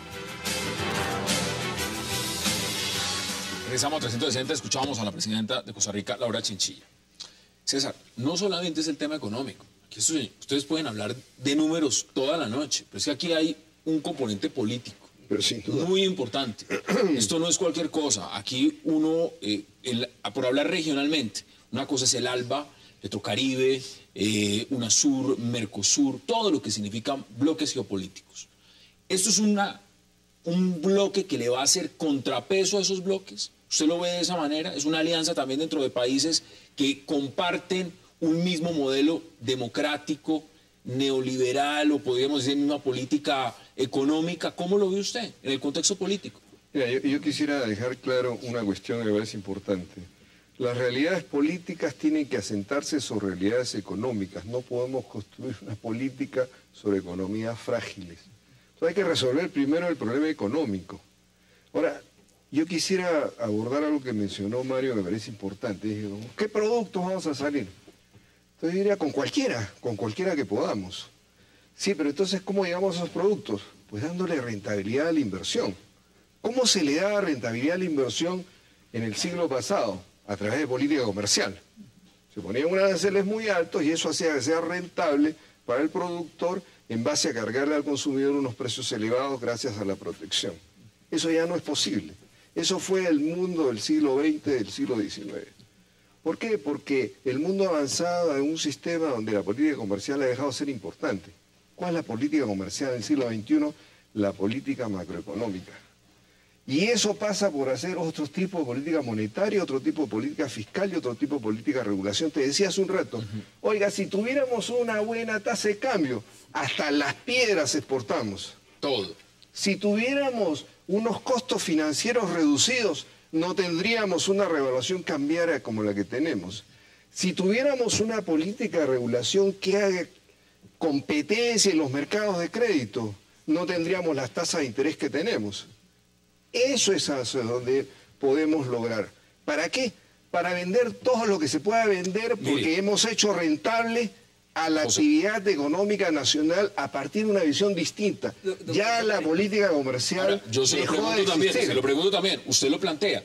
Regresamos a trescientos sesenta, escuchábamos a la presidenta de Costa Rica, Laura Chinchilla. César, no solamente es el tema económico, aquí esto, ustedes pueden hablar de números toda la noche, pero es que aquí hay un componente político. Pero sin duda. Muy importante. Esto no es cualquier cosa. Aquí uno, eh, el, por hablar regionalmente, una cosa es el ALBA, Petrocaribe, eh, UNASUR, Mercosur, todo lo que significan bloques geopolíticos. Esto es una, un bloque que le va a hacer contrapeso a esos bloques. ¿Usted lo ve de esa manera? Es una alianza también dentro de países que comparten un mismo modelo democrático, neoliberal o podríamos decir una política económica. ¿Cómo lo ve usted en el contexto político? Mira, yo, yo quisiera dejar claro una cuestión que me parece importante. Las realidades políticas tienen que asentarse sobre realidades económicas. No podemos construir una política sobre economías frágiles. Entonces hay que resolver primero el problema económico. Ahora, yo quisiera abordar algo que mencionó Mario que me parece importante. Dije, ¿qué productos vamos a salir? Entonces yo diría con cualquiera, con cualquiera que podamos. Sí, pero entonces, ¿cómo llegamos a esos productos? Pues dándole rentabilidad a la inversión. ¿Cómo se le da rentabilidad a la inversión en el siglo pasado? A través de política comercial. Se ponían unos aranceles muy altos y eso hacía que sea rentable para el productor en base a cargarle al consumidor unos precios elevados gracias a la protección. Eso ya no es posible. Eso fue el mundo del siglo veinte, del siglo diecinueve. ¿Por qué? Porque el mundo avanzaba en un sistema donde la política comercial ha dejado de ser importante. ¿Cuál es la política comercial del siglo veintiuno? La política macroeconómica. Y eso pasa por hacer otro tipo de política monetaria, otro tipo de política fiscal y otro tipo de política de regulación. Te decía hace un rato, uh-huh. Oiga, si tuviéramos una buena tasa de cambio, hasta las piedras exportamos. Todo. Si tuviéramos unos costos financieros reducidos, no tendríamos una revaluación cambiaria como la que tenemos. Si tuviéramos una política de regulación que haga competencia en los mercados de crédito, no tendríamos las tasas de interés que tenemos. Eso es hacia donde podemos lograr. ¿Para qué? Para vender todo lo que se pueda vender porque Mire, hemos hecho rentable a la José. actividad económica nacional a partir de una visión distinta. Ya la política comercial Ahora, yo se lo dejó pregunto de también, existir. se lo pregunto también, usted lo plantea.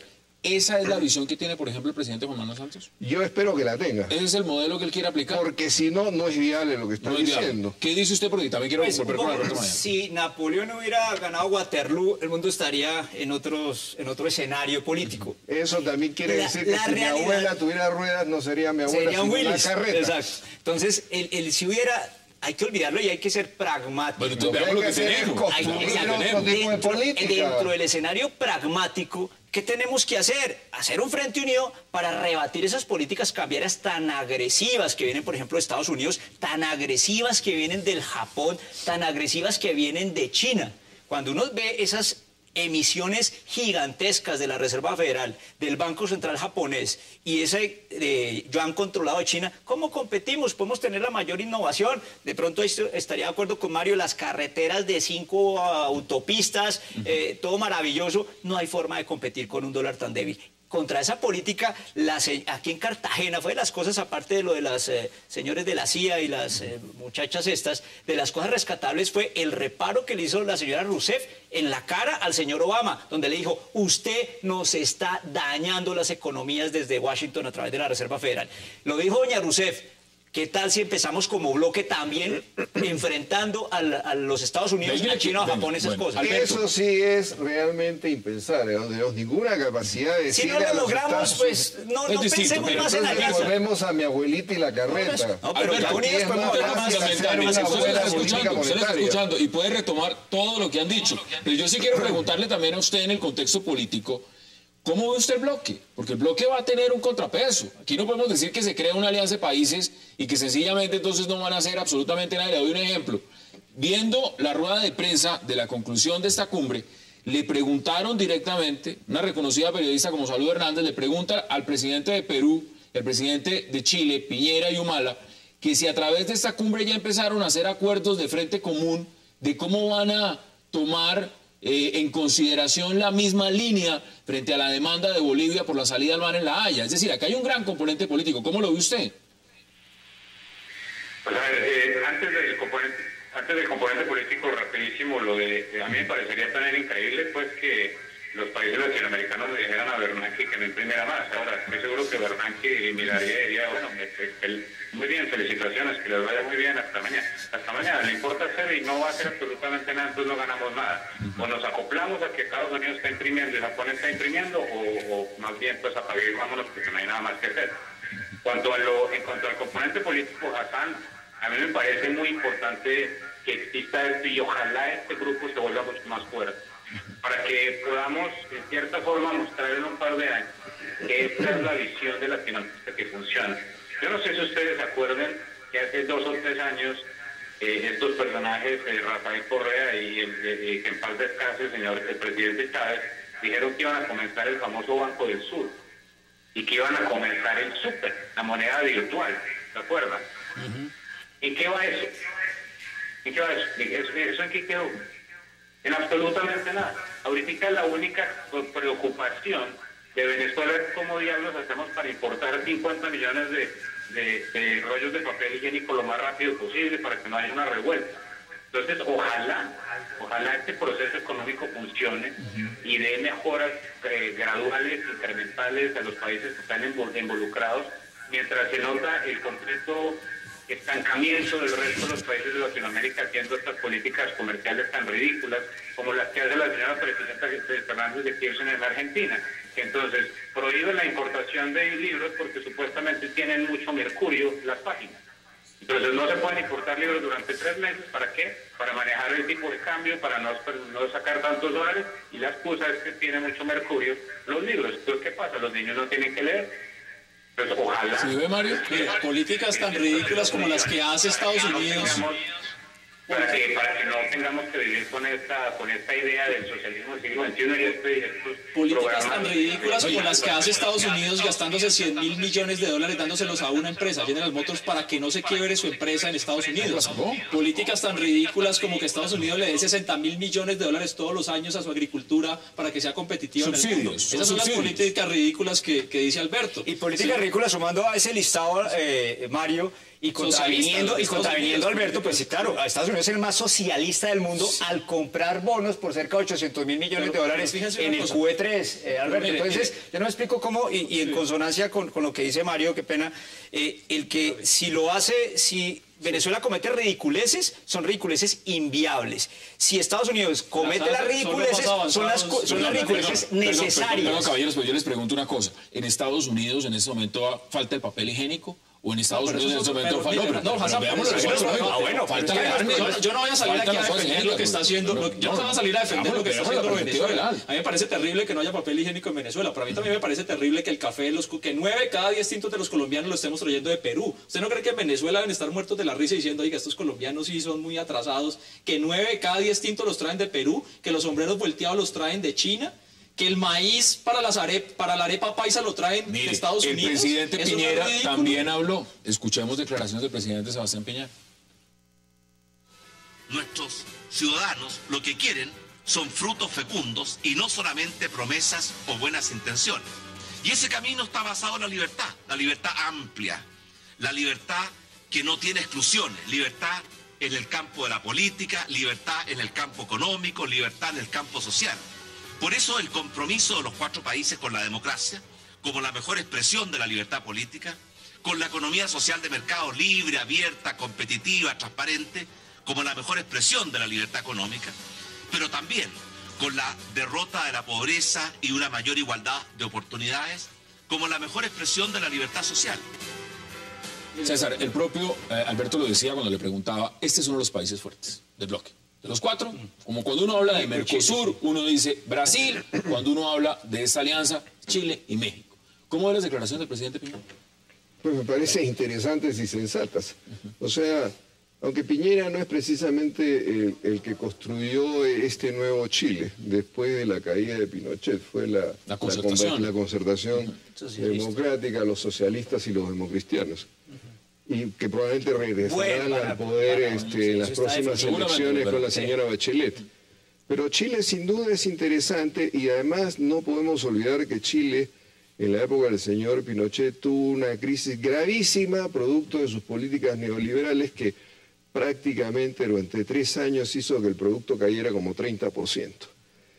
¿Esa es la visión que tiene, por ejemplo, el presidente Juan Manuel Santos? Yo espero que la tenga. ¿Ese es el modelo que él quiere aplicar? Porque si no, no es viable lo que está No es viable. diciendo. ¿Qué dice usted? Porque también quiero Pues, volver con Alberto Mañana. si Napoleón hubiera ganado Waterloo, el mundo estaría en, otros, en otro escenario político. Eso también quiere La- decir que la si realidad- mi abuela tuviera ruedas, no sería mi abuela, Sería un sino una Willis. carreta. Exacto. Entonces, el, el- si hubiera, hay que olvidarlo y hay que ser pragmático. Bueno, Lo entonces que veamos lo hay que que hacer es tenemos. Hay que- construir exacto. otro tipo de dentro, política. dentro del escenario pragmático, ¿qué tenemos que hacer? Hacer un frente unido para rebatir esas políticas cambiarias tan agresivas que vienen, por ejemplo, de Estados Unidos, tan agresivas que vienen del Japón, tan agresivas que vienen de China. Cuando uno ve esas emisiones gigantescas de la Reserva Federal, del Banco Central japonés y ese eh, yuan controlado de China, ¿cómo competimos? Podemos tener la mayor innovación. De pronto esto- estaría de acuerdo con Mario, las carreteras de cinco uh, autopistas, eh, todo maravilloso. No hay forma de competir con un dólar tan débil. Contra esa política, la se- aquí en Cartagena fue de las cosas, aparte de lo de las eh, señores de la C I A y las eh, muchachas estas, de las cosas rescatables fue el reparo que le hizo la señora Rousseff en la cara al señor Obama, donde le dijo, usted nos está dañando las economías desde Washington a través de la Reserva Federal. Lo dijo doña Rousseff. ¿Qué tal si empezamos como bloque también enfrentando al- a los Estados Unidos, Venga, a China, a venga, Japón, esas bueno, cosas? Alberto. Eso sí es realmente impensable. No tenemos ninguna capacidad de Si decirle no a lo los logramos, Estados pues no, Es no distinto, pensemos pero más en Entonces alianza. volvemos a mi abuelita y la carreta. No, pero Alberto, ya unidos es podemos más hablar más. fácil hacer Fundamental. una Usted lo buena está política escuchando, usted lo está monetaria. escuchando y puede retomar todo lo que han dicho. Pero yo sí quiero preguntarle también a usted en el contexto político, ¿cómo ve usted el bloque? Porque el bloque va a tener un contrapeso. Aquí no podemos decir que se crea una alianza de países y que sencillamente entonces no van a hacer absolutamente nada. Le doy un ejemplo. Viendo la rueda de prensa de la conclusión de esta cumbre, le preguntaron directamente, una reconocida periodista como Salud Hernández, le pregunta al presidente de Perú, el presidente de Chile, Piñera y Humala, que si a través de esta cumbre ya empezaron a hacer acuerdos de frente común de cómo van a tomar eh, en consideración la misma línea frente a la demanda de Bolivia por la salida al mar en La Haya. Es decir, acá hay un gran componente político. ¿Cómo lo ve usted? Pues a ver, eh, antes del componente, antes del componente político, rapidísimo, lo de, eh, a mí me parecería también increíble, pues, que los países latinoamericanos le dijeran a Bernanke que no imprimiera más. Ahora, estoy seguro que Bernanke miraría y diría, bueno, me- el- muy bien, felicitaciones, que les vaya muy bien, hasta mañana. Hasta mañana, le importa hacer y no va a hacer absolutamente nada, entonces no ganamos nada. O nos acoplamos a que Estados Unidos está imprimiendo y Japón está imprimiendo, o, o más bien, pues, apague y vámonos, porque no hay nada más que hacer. Cuanto a lo, en cuanto al componente político, Hassan, a mí me parece muy importante que exista esto y ojalá este grupo se vuelva mucho más fuerte, para que podamos, en cierta forma, mostrar en un par de años que esta es la visión de Latinoamérica que funciona. Yo no sé si ustedes se acuerdan que hace dos o tres años eh, estos personajes, eh, Rafael Correa y el, eh, que en paz descanse el señor, el presidente Chávez, dijeron que iban a comenzar el famoso Banco del Sur y que iban a comenzar el súper, la moneda virtual, ¿se acuerdan? ¿En qué va eso? ¿En qué va eso? ¿Eso, eso en qué quedó? En absolutamente nada. Ahorita la única preocupación de Venezuela es cómo diablos hacemos para importar cincuenta millones de, de, de rollos de papel higiénico lo más rápido posible para que no haya una revuelta. Entonces, ojalá, ojalá este proceso económico funcione y dé mejoras eh, graduales, incrementales a los países que están involucrados, mientras se nota el completo estancamiento del resto de los países de Latinoamérica haciendo estas políticas comerciales tan ridículas como las que hace la señora presidenta Fernández de Kirchner en la Argentina, que entonces prohíbe la importación de libros porque supuestamente tienen mucho mercurio las páginas. Entonces no se pueden importar libros durante tres meses, ¿para qué? Para manejar el tipo de cambio, para no, no sacar tantos dólares, y la excusa es que tiene mucho mercurio los libros. Entonces, ¿qué pasa? Los niños no tienen que leer. Pues ojalá. ¿Sí ve, Mario? Mira, políticas tan ridículas como las que hace Estados Para que no Unidos. tengamos- Para que, para que no tengamos que vivir con esta, con esta idea del socialismo del siglo veintiuno y este, estos Políticas programas tan ridículas como las que hace Estados Unidos gastándose cien mil millones de dólares dándoselos a una empresa, General Motors, para que no se quiebre su empresa en Estados Unidos. Políticas tan ridículas como que Estados Unidos le dé sesenta mil millones de dólares todos los años a su agricultura para que sea competitiva en el mundo. Subsidios, son Esas son las subsidios. políticas ridículas que, que dice Alberto. Y política ridícula, sumando a ese listado, eh, Mario, Y contraviniendo, y Estados contraviniendo Unidos, Alberto, pues sí, claro, Estados Unidos es el más socialista del mundo al comprar bonos por cerca de ochocientos mil millones Pero, de dólares pero fíjense en una el cosa. Q E tres, eh, Alberto. mire, Entonces, mire. yo no me explico cómo, y, y en consonancia con, con lo que dice Mario, qué pena, eh, el que si lo hace, si Venezuela comete ridiculeces, son ridiculeces inviables. Si Estados Unidos comete las ridiculeces, son las, co- son las ridiculeces Perdón, perdón, necesarias. perdón, caballeros, pero yo les pregunto una cosa. ¿En Estados Unidos en este momento falta el papel higiénico? ¿O en Estados pero Unidos en eso este es momento otro- falta? pero- No, no, Hassan, veamos pero los eso es hechos. otro- ah, bueno, falta pero la es que carne. Yo, yo no voy a salir faltan aquí a las cosas defender lo que está haciendo, higiénicas, lo- yo no voy a salir a defender Vamos, lo que está veamos la haciendo perspectiva Venezuela. real. A mí me parece terrible que no haya papel higiénico en Venezuela. Para mí también me parece terrible que el café, los, cu- que nueve cada diez tintos de los colombianos lo estemos trayendo de Perú. ¿Usted no cree que en Venezuela deben estar muertos de la risa diciendo, oiga, estos colombianos sí son muy atrasados? Que nueve cada diez tintos los traen de Perú, que los sombreros volteados los traen de China, que el maíz para, las arep- para la arepa paisa lo traen Mire, de Estados el Unidos. presidente Eso no es Piñera ridículo. también habló. Escuchemos declaraciones del presidente Sebastián Piñera. Nuestros ciudadanos lo que quieren son frutos fecundos y no solamente promesas o buenas intenciones. Y ese camino está basado en la libertad, la libertad amplia, la libertad que no tiene exclusiones, libertad en el campo de la política, libertad en el campo económico, libertad en el campo social. Por eso el compromiso de los cuatro países con la democracia, como la mejor expresión de la libertad política, con la economía social de mercado libre, abierta, competitiva, transparente, como la mejor expresión de la libertad económica, pero también con la derrota de la pobreza y una mayor igualdad de oportunidades, como la mejor expresión de la libertad social. César, el propio eh, Alberto lo decía cuando le preguntaba, estos son los países fuertes del bloque. De los cuatro, como cuando uno habla de Mercosur, uno dice Brasil, cuando uno habla de esta alianza, Chile y México. ¿Cómo ve las declaraciones del presidente Piñera? Pues me parecen interesantes y sensatas. O sea, aunque Piñera no es precisamente el, el que construyó este nuevo Chile después de la caída de Pinochet, fue la, La concertación. la, la concertación Socialista. democrática, los socialistas y los democristianos. Y que probablemente regresarán Vuelvan a- al poder bueno, este, eso en las está próximas seguramente, elecciones pero- con la señora Bachelet. Pero Chile sin duda es interesante y además no podemos olvidar que Chile en la época del señor Pinochet tuvo una crisis gravísima producto de sus políticas neoliberales que prácticamente durante tres años hizo que el producto cayera como treinta por ciento.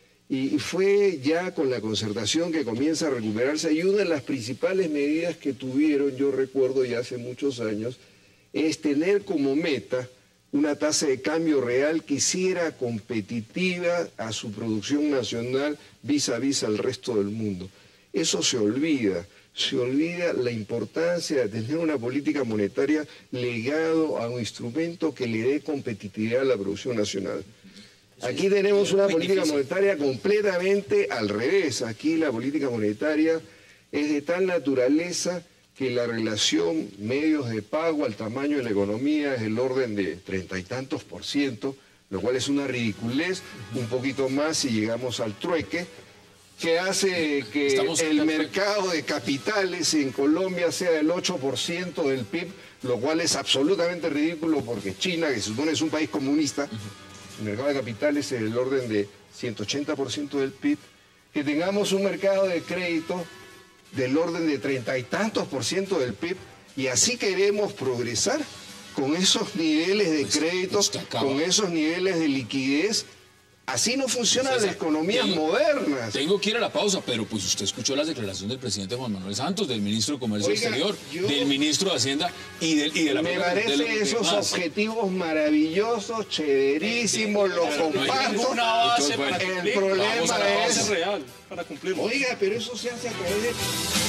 Y fue ya con la concertación que comienza a recuperarse y una de las principales medidas que tuvieron, yo recuerdo ya hace muchos años, es tener como meta una tasa de cambio real que hiciera competitiva a su producción nacional vis a vis al resto del mundo. Eso se olvida, se olvida la importancia de tener una política monetaria legado a un instrumento que le dé competitividad a la producción nacional. Aquí tenemos una política monetaria completamente al revés. Aquí la política monetaria es de tal naturaleza que la relación medios de pago al tamaño de la economía es del orden de treinta y tantos por ciento, lo cual es una ridiculez, un poquito más si llegamos al trueque, que hace que Estamos el cerca del mercado de capitales en Colombia sea del ocho por ciento del P I B, lo cual es absolutamente ridículo porque China, que se supone es un país comunista, el mercado de capitales es del orden de ciento ochenta por ciento del P I B, que tengamos un mercado de crédito del orden de treinta y tantos por ciento del P I B, y así queremos progresar con esos niveles de crédito, usted acaba- con esos niveles de liquidez. Así no funcionan César, las economías tengo- modernas. Tengo que ir a la pausa, pero pues usted escuchó las declaraciones del presidente Juan Manuel Santos, del ministro de Comercio Oiga, Exterior, yo- del ministro de Hacienda y, del, y de la Me propia- parece de la- esos demás. objetivos maravillosos, chéverísimos, los No hay comparto. ninguna base Entonces, para bueno, el cumplir. problema Vamos a la base es- real para cumplirlo. Oiga, pero eso se hace a través de...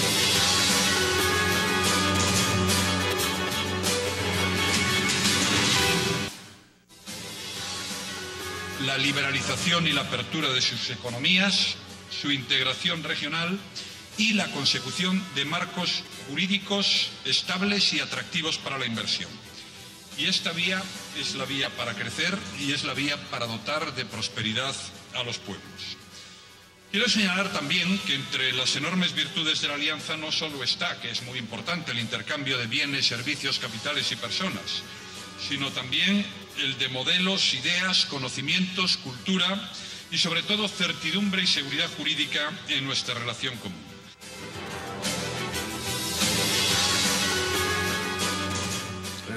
la liberalización y la apertura de sus economías, su integración regional y la consecución de marcos jurídicos estables y atractivos para la inversión. Y esta vía es la vía para crecer y es la vía para dotar de prosperidad a los pueblos. Quiero señalar también que entre las enormes virtudes de la alianza no solo está, que es muy importante, el intercambio de bienes, servicios, capitales y personas, sino también el de modelos, ideas, conocimientos, cultura y sobre todo certidumbre y seguridad jurídica en nuestra relación común.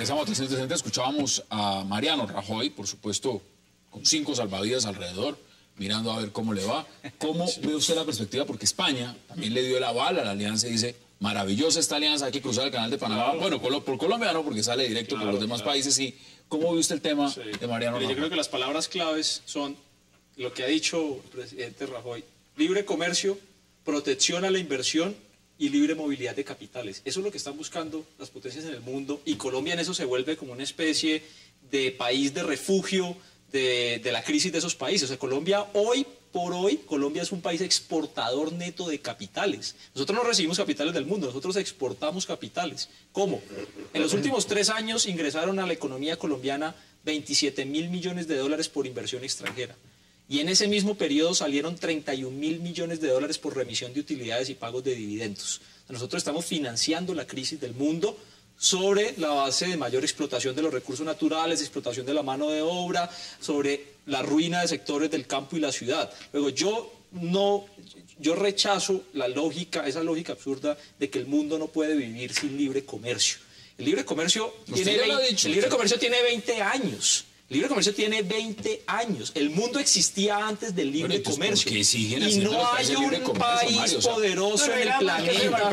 regresamos a trescientos sesenta, escuchábamos a Mariano Rajoy, por supuesto, con cinco salvavidas alrededor, mirando a ver cómo le va. ¿Cómo ve usted la perspectiva? Porque España también le dio el aval a la alianza y dice, maravillosa esta alianza, hay que cruzar el canal de Panamá. Claro. Bueno, por, por Colombia no, porque sale directo, claro, por los demás claro. países sí. ¿Cómo ve usted el tema sí. de Mariano Rajoy? Yo creo que las palabras claves son lo que ha dicho el presidente Rajoy: libre comercio, protección a la inversión y libre movilidad de capitales. Eso es lo que están buscando las potencias en el mundo, y Colombia en eso se vuelve como una especie de país de refugio de, de la crisis de esos países. O sea, Colombia hoy por hoy, Colombia es un país exportador neto de capitales. Nosotros no recibimos capitales del mundo, nosotros exportamos capitales. ¿Cómo? En los últimos tres años ingresaron a la economía colombiana veintisiete mil millones de dólares por inversión extranjera. Y en ese mismo periodo salieron treinta y un mil millones de dólares por remisión de utilidades y pagos de dividendos. Nosotros estamos financiando la crisis del mundo sobre la base de mayor explotación de los recursos naturales, explotación de la mano de obra, sobre la ruina de sectores del campo y la ciudad. Luego, yo no, yo rechazo la lógica, esa lógica absurda de que el mundo no puede vivir sin libre comercio. El libre comercio, tiene veinte, dicho, el libre comercio tiene veinte años. El libre comercio tiene veinte años. El mundo existía antes del libre bueno, comercio. Y no hay un comercio, país Mario, o sea, poderoso no, en el planeta.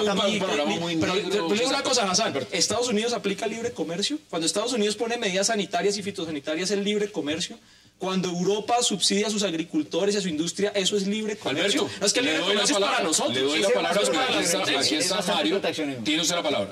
Pero le digo una cosa, Hassan. ¿Estados Unidos aplica libre comercio? Cuando Estados Unidos pone medidas sanitarias y fitosanitarias, ¿es libre comercio? Cuando Europa subsidia a sus agricultores y a su industria, ¿eso es libre comercio? Alberto, no es que el libre comercio es para nosotros. Le doy la palabra, es para la aquí, aquí está Mario. Tiene usted la palabra.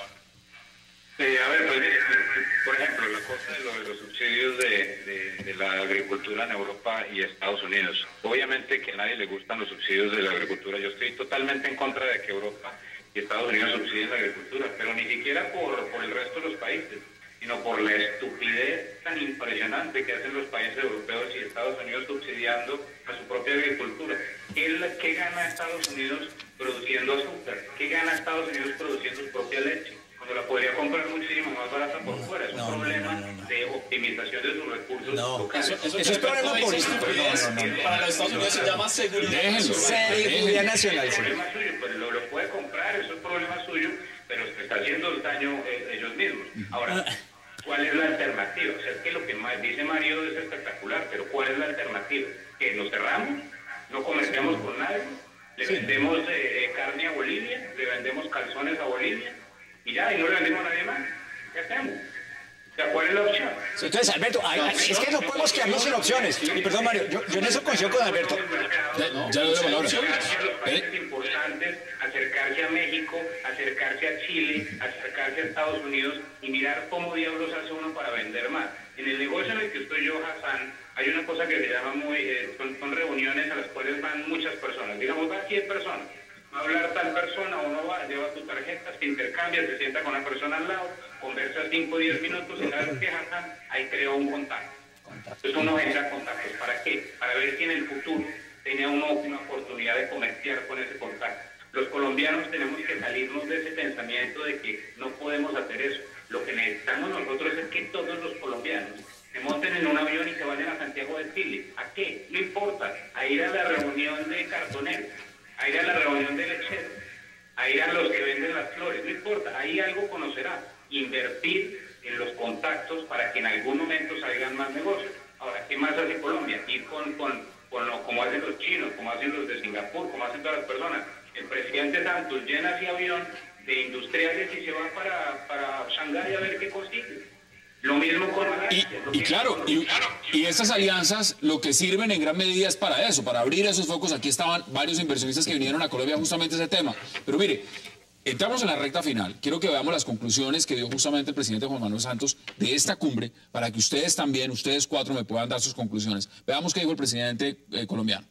Sí, a ver, pues, por ejemplo, la cosa de, lo, de los subsidios de, de, de la agricultura en Europa y Estados Unidos. Obviamente que a nadie le gustan los subsidios de la agricultura. Yo estoy totalmente en contra de que Europa y Estados Unidos subsidien la agricultura, pero ni siquiera por, por el resto de los países, sino por la estupidez tan impresionante que hacen los países europeos y Estados Unidos subsidiando a su propia agricultura. ¿Qué, qué gana Estados Unidos produciendo azúcar? ¿Qué gana Estados Unidos produciendo su propia leche? Cuando la podría comprar muchísimo más barata por no, fuera. Es un no, problema no, no, no. de optimización de sus recursos no, locales. Eso, eso, eso es problema político. No, no, no, para los Estados Unidos se llama seguridad nacional. Seguridad nacional. Es problema suyo, pues lo, lo puede comprar, eso es problema suyo, pero se está haciendo el daño eh, ellos mismos. Ahora, ¿cuál es la alternativa? O sea, es que lo que más dice Mario es espectacular, pero ¿cuál es la alternativa? ¿Que nos cerramos? ¿No comerciamos con nadie? ¿Le sí. vendemos eh, carne a Bolivia? ¿Le vendemos calzones a Bolivia? Y ya, y no le vendemos a nadie más. ¿Qué hacemos? O sea, ¿cuál es la opción? Entonces, Alberto, hay, hay, es que no podemos quedarnos sin opciones. Y perdón, Mario, yo, yo en eso coincido con Alberto. Ya, ya lo veo. Acercarse a los países importantes, acercarse a México, acercarse a Chile, acercarse a Estados Unidos y mirar cómo diablos hace uno para vender más. En el negocio en el que estoy yo, Hassan, hay una cosa que se llama muy... Eh, son, son reuniones a las cuales van muchas personas. Digamos, van cien personas. Va a hablar tal persona, uno va, lleva tu tarjeta, se intercambia, se sienta con la persona al lado, conversa cinco o diez minutos y sabes que Hassan, ahí creó un contacto. Entonces uno genera contactos. ¿Para qué? Para ver si en el futuro tenía uno una oportunidad de comerciar con ese contacto. Los colombianos tenemos que salirnos de ese pensamiento de que no podemos hacer eso. Lo que necesitamos nosotros es que todos los colombianos se monten en un avión y se vayan a Santiago de Chile. ¿A qué? No importa. A ir a la reunión de cartoneros, a ir a la reunión de lecheros, a ir a los que venden las flores, no importa, ahí algo conocerá. Invertir en los contactos para que en algún momento salgan más negocios. Ahora, ¿qué más hace Colombia? Ir con, con, con lo como hacen los chinos, como hacen los de Singapur, como hacen todas las personas. El presidente Santos llena ese avión de industriales y se va para, para Shanghái a ver qué consigue. Lo mismo con y, y claro, y, y estas alianzas lo que sirven en gran medida es para eso, para abrir esos focos. Aquí estaban varios inversionistas que vinieron a Colombia justamente ese tema. Pero mire, entramos en la recta final. Quiero que veamos las conclusiones que dio justamente el presidente Juan Manuel Santos de esta cumbre, para que ustedes también, ustedes cuatro, me puedan dar sus conclusiones. Veamos qué dijo el presidente eh, colombiano.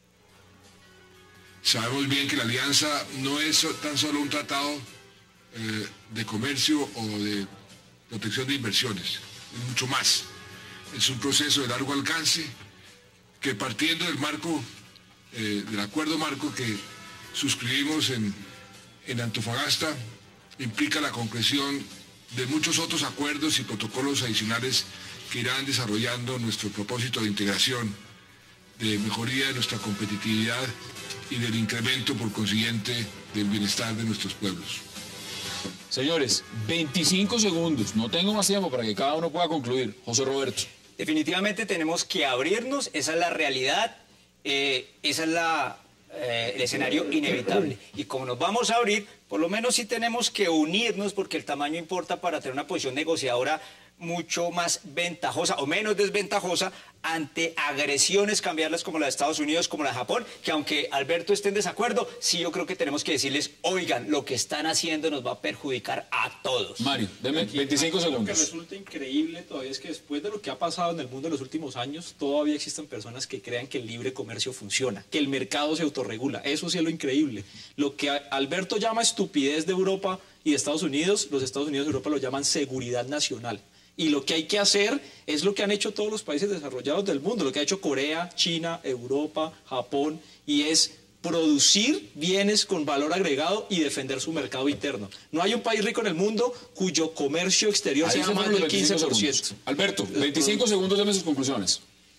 Sabemos bien que la alianza no es tan solo un tratado eh, de comercio o de protección de inversiones, es mucho más. Es un proceso de largo alcance que, partiendo del marco, eh, del acuerdo marco que suscribimos en, en Antofagasta, implica la concreción de muchos otros acuerdos y protocolos adicionales que irán desarrollando nuestro propósito de integración, de mejoría de nuestra competitividad y del incremento, por consiguiente, del bienestar de nuestros pueblos. Señores, veinticinco segundos. No tengo más tiempo para que cada uno pueda concluir. José Roberto. Definitivamente tenemos que abrirnos, esa es la realidad, eh, esa es la, eh, el escenario inevitable. Y como nos vamos a abrir, por lo menos sí tenemos que unirnos, porque el tamaño importa para tener una posición negociadora mucho más ventajosa o menos desventajosa ante agresiones, cambiarlas como la de Estados Unidos, como la de Japón, que aunque Alberto esté en desacuerdo, sí yo creo que tenemos que decirles, oigan, lo que están haciendo nos va a perjudicar a todos. Mario, deme veinticinco Lo segundos. que resulta increíble todavía es que después de lo que ha pasado en el mundo en los últimos años, todavía existen personas que crean que el libre comercio funciona, que el mercado se autorregula. Eso sí es lo increíble. Lo que Alberto llama estupidez de Europa y de Estados Unidos, los Estados Unidos y Europa lo llaman seguridad nacional. Y lo que hay que hacer es lo que han hecho todos los países desarrollados del mundo, lo que ha hecho Corea, China, Europa, Japón, y es producir bienes con valor agregado y defender su mercado interno. No hay un país rico en el mundo cuyo comercio exterior Ahí sea se más fueron del los quince veinticinco por ciento. segundos. Alberto, veinticinco segundos, deme sus conclusiones.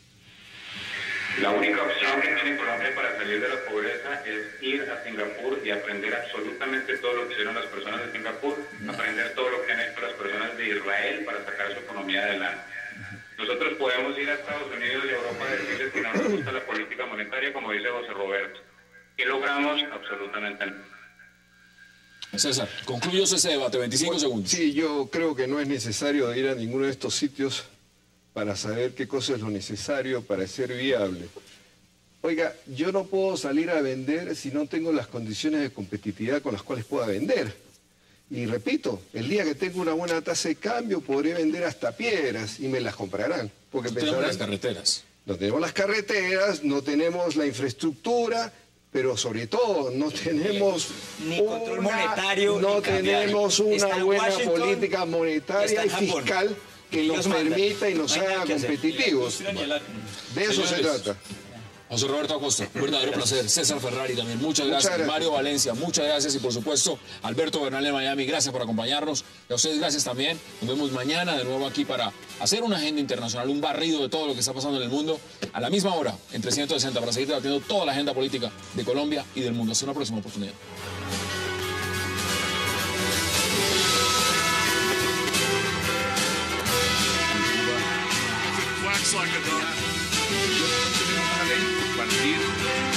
La única opción que tiene Colombia para salir de la pobreza es ir a Singapur y aprender absolutamente todo lo que hicieron las personas de Singapur, aprender todo lo que han hecho las personas de Israel para sacar su economía adelante. Nosotros podemos ir a Estados Unidos y a Europa a decirles que no nos gusta la política monetaria, como dice José Roberto. ¿Qué logramos? Absolutamente nada. César, concluyo ese debate, veinticinco segundos. Sí, yo creo que no es necesario ir a ninguno de estos sitios para saber qué cosa es lo necesario para ser viable. Oiga, yo no puedo salir a vender si no tengo las condiciones de competitividad con las cuales pueda vender. Y repito, el día que tengo una buena tasa de cambio podré vender hasta piedras y me las comprarán. Porque No tenemos pensarán, las carreteras. no tenemos las carreteras, no tenemos la infraestructura, pero sobre todo no tenemos Ni control monetario, no ni cambiario. tenemos Está una en buena Washington, política monetaria está y en Japón. fiscal que Y nos los mandan. permita y nos No hay nada haga que hacer. competitivos. De eso se Señores, trata. José Roberto Acosta, un verdadero placer. César Ferrari también, muchas gracias. gracias. Mario Valencia, muchas gracias. Y por supuesto, Alberto Bernal de Miami, gracias por acompañarnos. Y a ustedes gracias también. Nos vemos mañana de nuevo aquí para hacer una agenda internacional, un barrido de todo lo que está pasando en el mundo a la misma hora, en trescientos sesenta, para seguir debatiendo toda la agenda política de Colombia y del mundo. Hasta una próxima oportunidad. Wax like a dog. Yo tenemos una ley, cualquier